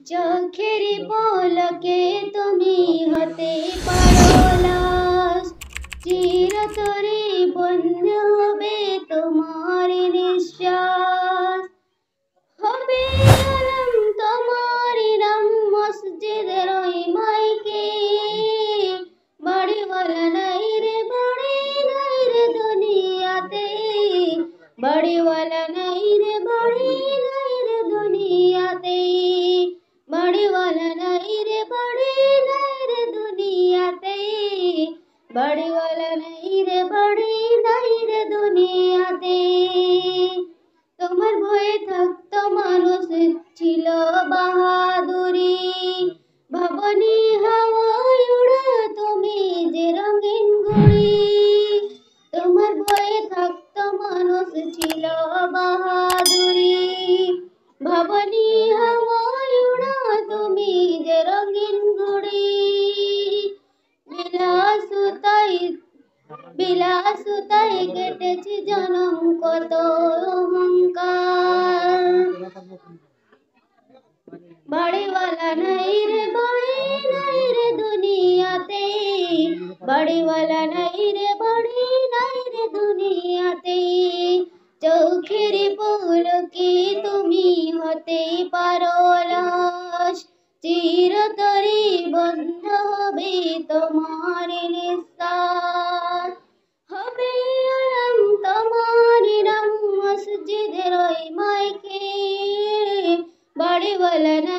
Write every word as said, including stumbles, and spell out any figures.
চোখেরই পলকে তুমি হতে পারো লাশ, চিরতরে বন্ধ হবে তোমার নিঃশ্বাস। হবে আলম তোমার নাম মসজিদের ওই মাইকে, বাড়িওয়ালা নাই রে বাড়ি নাই রে দুনিয়াতে, বাড়িওয়ালা নাই রে বাড়ি নাই রে দুনিয়াতে, বাড়িওয়ালা নাই রে বাড়ি নাই রে দুনিয়াতে, বাড়িওয়ালা নাই রে বাড়ি নাই রে দুনিয়াতে। তোমার ভয়ে থাকতো মানুষ ছিল বাহাদুরি, ভবনী হাওয়ায় উড়ো তুমি যে রঙিন ঘুড়ি। তোমার ভয়ে থাকতো মানুষ ছিল বাহাদুরি, ভবনী হাওয়ায় উড়ো তুমি যে রঙিন ঘুড়ি। বিলাসুতাই বিলাসুতাই কেটেছি জনম কত অহংকার, বাড়িওয়ালা নাই রে বাড়ি নাই রে দুনিয়াতে, বাড়িওয়ালা নাই রে বাড়ি নাই রে দুনিয়াতে। চোখের পলকে তুমি হতে পারো লাশ, চিরতরে বন্ধ হবে তোমার নিঃশ্বাস। হবে আলম তোমার নাম মসজিদের ওই মাইকে, বাড়িওয়ালা